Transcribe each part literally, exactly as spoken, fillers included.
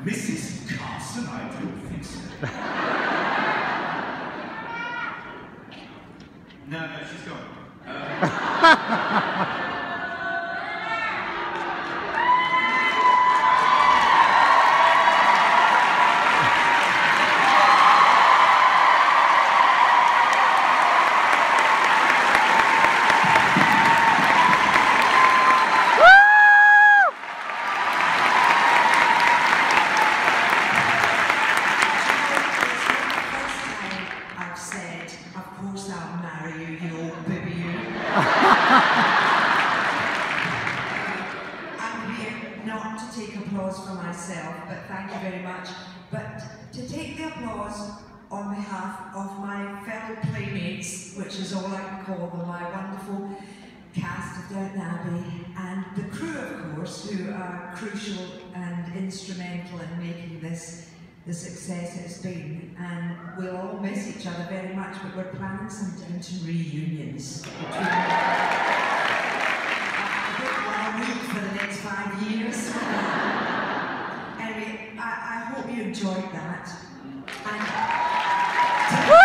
Missus Carson, I don't think so. No, no, she's gone. Uh, I'm here not to take applause for myself, but thank you very much, but to take the applause on behalf of my fellow playmates, which is all I can call them, my wonderful cast of Downton Abbey, and the crew, of course, who are crucial and instrumental in making this the success it's been, and we'll all miss each other very much, but we're planning some Downton reunions between I think for the next five years. Anyway, I, I hope you enjoyed that. And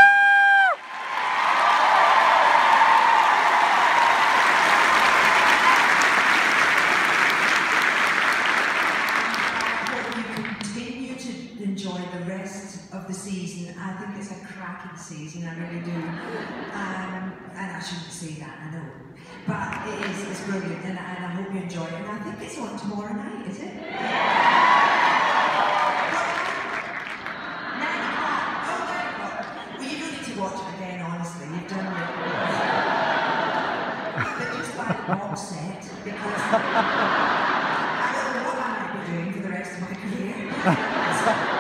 enjoy the rest of the season. I think it's a cracking season, I really do. Um, and I shouldn't say that, I know. But it is, it's brilliant, and, and I hope you enjoy it. And I think it's on tomorrow night, is it? Nine o'clock. Oh, nine o'clock. Well, you don't need to watch it again, honestly. You've done your But just buy the box set, because I don't know what I might be doing for the rest of my career.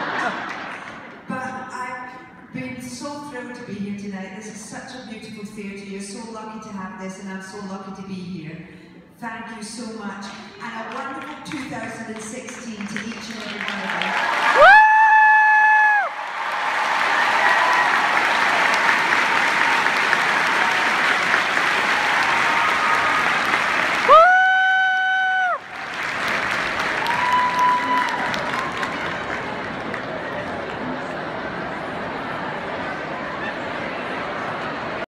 So thrilled to be here tonight. This is such a beautiful theatre. You're so lucky to have this, and I'm so lucky to be here. Thank you so much, and a wonderful two thousand sixteen to each and every one of you.